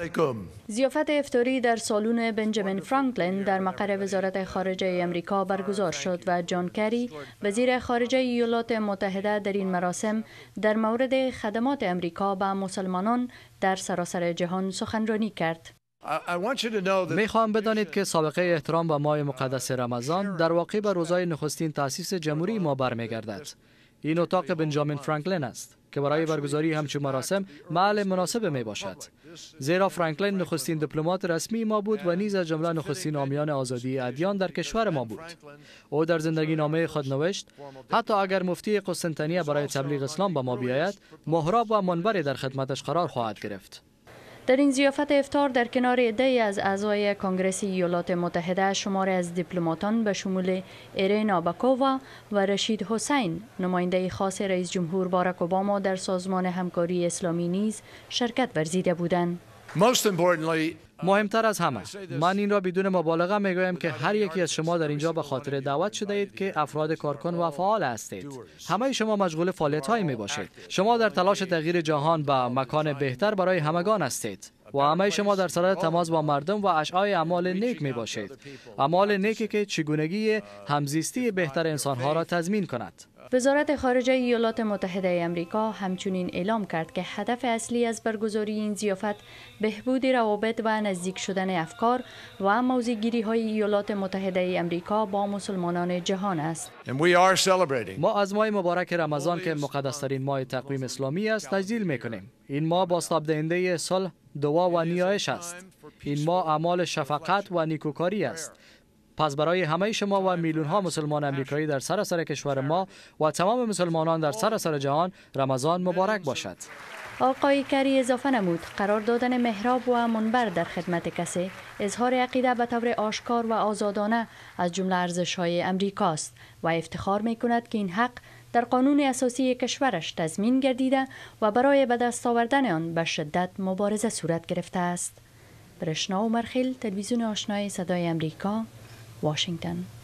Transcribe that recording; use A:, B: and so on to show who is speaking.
A: ضیافت افطاری در سالن بنجامین فرانکلین در مقر وزارت خارجه امریکا برگزار شد و جان کری وزیر خارجه ایالات متحده در این مراسم در مورد خدمات امریکا به مسلمانان در سراسر جهان سخنرانی کرد.
B: میخواهم بدانید که سابقه احترام به ماه مقدس رمضان در واقع به روزهای نخستین تأسیس جمهوری ما برمیگردد. این اتاق بنجامین فرانکلین است که برای برگزاری همچون مراسم محل مناسب می باشد، زیرا فرانکلین نخستین دیپلمات رسمی ما بود و نیز از جمله نخستین حامیان آزادی ادیان در کشور ما بود. او در زندگی نامه خود نوشت: حتی اگر مفتی قسطنطنیه برای تبلیغ اسلام به ما بیاید، محراب و منبری در خدمتش قرار خواهد گرفت.
A: در این ضیافت افطار در کنار عده‌ای از اعضای کنگره ایالات متحده، شماری از دیپلماتان به شمول ایرینا باکووا و رشید حسین، نماینده خاص رئیس جمهور باراک اوباما در سازمان همکاری اسلامی نیز شرکت ورزیده بودند.
B: مهمتر از همه، من این را بدون مبالغه میگویم که هر یکی از شما در اینجا به خاطر دعوت شده اید که افراد کارکن و فعال هستید. همه شما مشغول فعالیت‌هایی می باشید. شما در تلاش تغییر جهان به مکان بهتر برای همگان هستید و همه شما در صدد تماس با مردم و اشعاع اعمال نیک می باشید. اعمال نیکی که چگونگی همزیستی بهتر انسانها را تضمین کند.
A: وزارت خارجه ایالات متحده امریکا همچنین اعلام کرد که هدف اصلی از برگزاری این ضیافت بهبود روابط و نزدیک شدن افکار و موضع‌گیری های ایالات متحده امریکا با مسلمانان جهان است.
B: ما از ماه مبارک رمضان که مقدس‌ترین ماه تقویم اسلامی است تجلیل می‌کنیم. این ماه بازتاب دهنده صلح، دعا و نیایش است. این ماه اعمال شفقت و نیکوکاری است. پس برای همه شما و میلیون ها مسلمان امریکایی در سراسر کشور ما و تمام مسلمانان در سراسر جهان رمضان مبارک باشد.
A: آقای کری اضافه نمود قرار دادن محراب و منبر در خدمت کسی اظهار عقیده به طور آشکار و آزادانه از جمله ارزش‌های امریکاست و افتخار می‌کند که این حق در قانون اساسی کشورش تضمین گردیده و برای به دست آوردن آن به شدت مبارزه صورت گرفته است. برشنا عمرخیل، تلویزیون آشنای صدای امریکا، واشنگتن.